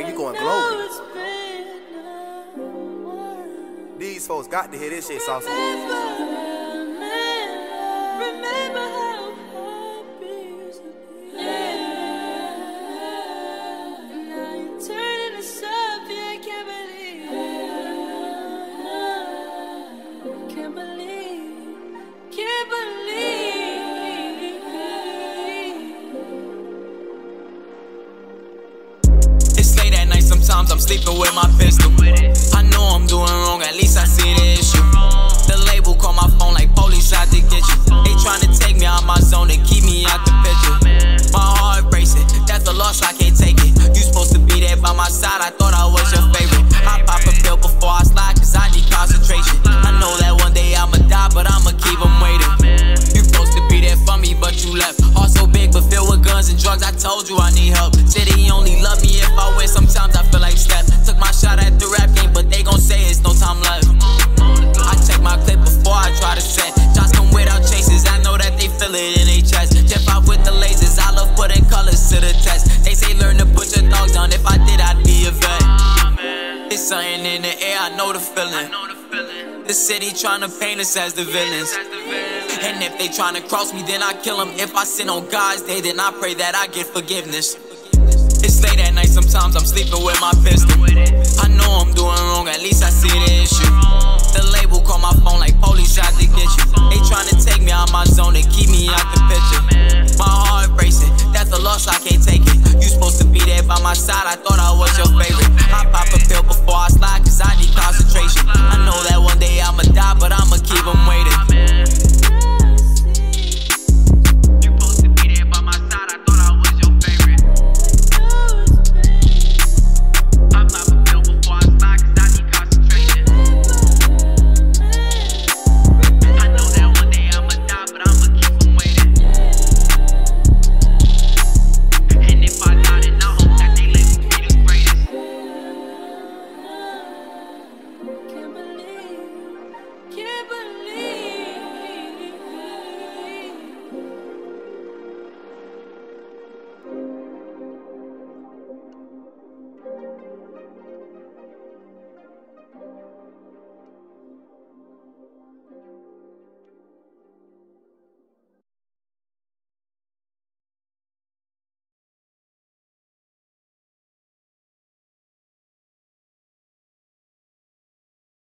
Drake, you going global. These folks got to hear this shit, Saucy. Sometimes I'm sleeping with my pistol. I know I'm doing wrong, at least I see the issue. The label call my phone like police out to get you. They tryna take me out my zone and keep me out the picture. My heart racing, that's a loss, I can't take it. You supposed to be there by my side, I thought I was your favorite. I pop a pill before I slide, cause I need concentration. I know that one day I'ma die, but I'ma keep them waiting. You supposed to be there for me, but you left. Heart so big, but filled with guns and drugs, I told you I need help. Said he only love me if I win, sometimes I feel like Steph. Took my shot at the rap game, but they gon' say it's no time left. I check my clip before I try to set. Shots come without chases, I know that they feel it in their chest. Jet out with the lasers, I love putting colors to the test. They say learn to put your dogs down, if I did I'd be a vet. It's something in the air, I know the feeling. The city tryna paint us as the villains. And if they tryna cross me, then I kill them. If I sin on God's day, then I pray that I get forgiveness. It's late at night, sometimes I'm sleeping with my pistol. I know I'm doing wrong, at least I see the issue. The label call my phone like police out to get you. They tryna take me out my zone and keep me out the picture. My heart racing, that's a loss, I can't take it. You supposed to be there by my side, I thought I was your favorite.